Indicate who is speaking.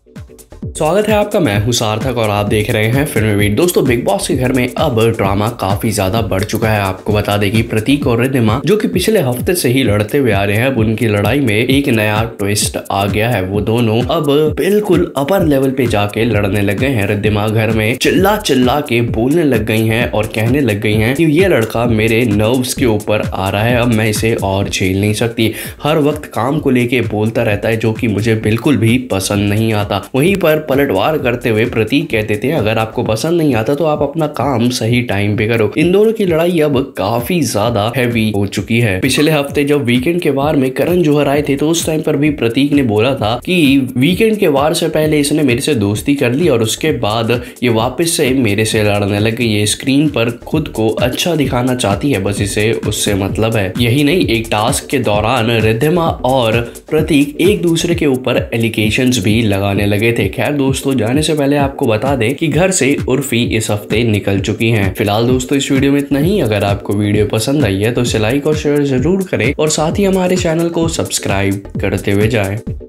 Speaker 1: स्वागत है आपका। मैं हूं सार्थक और आप देख रहे हैं फिल्मी बीट। दोस्तों, बिग बॉस के घर में अब ड्रामा काफी ज्यादा बढ़ चुका है। आपको बता दें कि प्रतीक और रिद्धिमा जो कि पिछले हफ्ते से ही लड़ते हुए आ रहे हैं, अब उनकी लड़ाई में एक नया ट्विस्ट आ गया है। वो दोनों अब बिल्कुल अपर लेवल पे जाके लड़ने लग गए हैं। रिद्धिमा घर में चिल्ला चिल्ला के बोलने लग गई हैं और कहने लग गई हैं कि ये लड़का मेरे नर्व्स के ऊपर आ रहा है, अब मैं इसे और झेल नहीं सकती। हर वक्त काम को लेके बोलता रहता है, जो कि मुझे बिल्कुल भी पसंद नहीं आता। वहीं पर पलटवार करते हुए प्रतीक कहते थे, अगर आपको पसंद नहीं आता तो आप अपना काम सही टाइम पे करो। इन दोनों की लड़ाई अब काफी ज्यादा हैवी हो चुकी है। पिछले हफ्ते जब वीकेंड के वार में करण जौहर आए थे तो उस टाइम पर भी प्रतीक ने बोला था कि वीकेंड के वार से पहले इसने मेरे से दोस्ती कर ली और उसके बाद ये वापस से मेरे से लड़ने लग गई। ये स्क्रीन पर खुद को अच्छा दिखाना चाहती है, बस इसे उससे मतलब है। यही नहीं, एक टास्क के दौरान रिद्धिमा और प्रतीक एक दूसरे के ऊपर एलिगेशंस भी लगाने लगे थे। खैर दोस्तों, जाने से पहले आपको बता दें कि घर से उर्फी इस हफ्ते निकल चुकी हैं। फिलहाल दोस्तों, इस वीडियो में इतना ही। अगर आपको वीडियो पसंद आई है तो इसे लाइक और शेयर जरूर करें और साथ ही हमारे चैनल को सब्सक्राइब करते हुए जाएं।